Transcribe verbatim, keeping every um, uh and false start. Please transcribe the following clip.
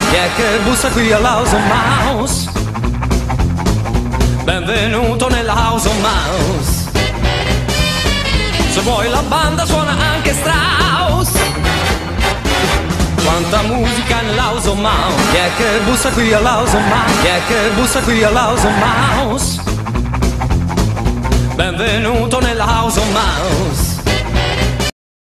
Chi è che bussa qui all'House of Mouse? Benvenuto nella House of Mouse. Se vuoi la banda suona anche Strauss. Quanta musica nell'House of Mouse. Chi è che bussa qui all'House of Mouse? Chi è che bussa qui all'House of Mouse? Benvenuto nella House of Mouse.